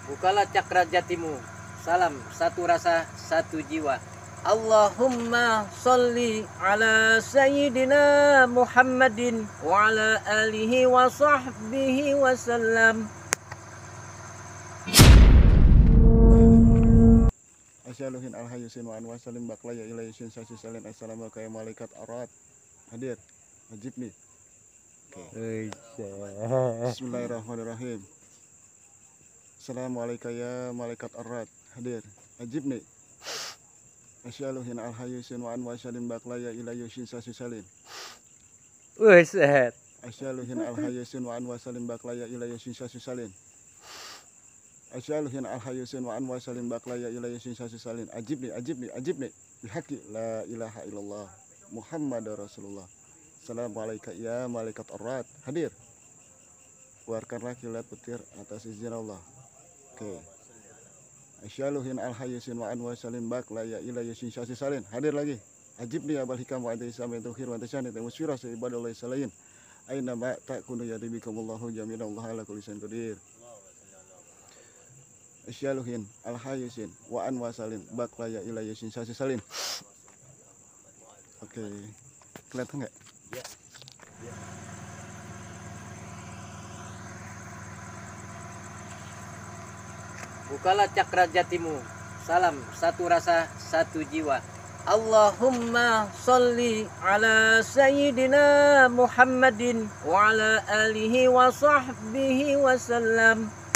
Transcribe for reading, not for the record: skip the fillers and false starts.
Bukalah cakra jatimu. Salam satu rasa, satu jiwa. Allahumma salli ala sayyidina Muhammadin wa ala alihi wa sahbihi wa sallam. Asyaluhin al-hayyusin wa anwa salim baklaya ilayusin sasi salin assalamu kaya malaikat arat hadir wajib nih. Bismillahirrahmanirrahim. Assalamualaikum ya malaikat arat hadir wajib nih. Asyaluhin al-hayyusin wa anwa salim baklaya ilayusin sasi salin. Buset. Asyaluhin al-hayyusin wa anwa salim baklaya ilayusin sasi salin. Asyaluhin al-hayyusin wa anwa salim baklaya ilayusin sasi salin. Ajib nih bihaqi la ilaha illallah Muhammad Rasulullah. Assalamualaikum ya malaikat arat hadir. Keluarkanlah kilat petir atas izin Allah. Oke. Asyaluhin al-hayyusin wa anwa salim baklaya ilayusin sasi salin. Hadir lagi. Ajib nih abal hikam wa anta isam wa anta khir wa anta syani wa musfirah sa ibadallahi salayin. Aina ma ta'kunu yadibikumullahu jami'an Allah ala kulli syai'in qadir. Asyaluhin al-hayyusin wa anwa salim baklaya ilayusin sasi salin. Oke. Kelihatan nggak? Ya. Bukalah cakra jatimu. Salam satu rasa, satu jiwa. Allahumma salli ala sayyidina Muhammadin wa ala alihi wa sahbihi wa sallam.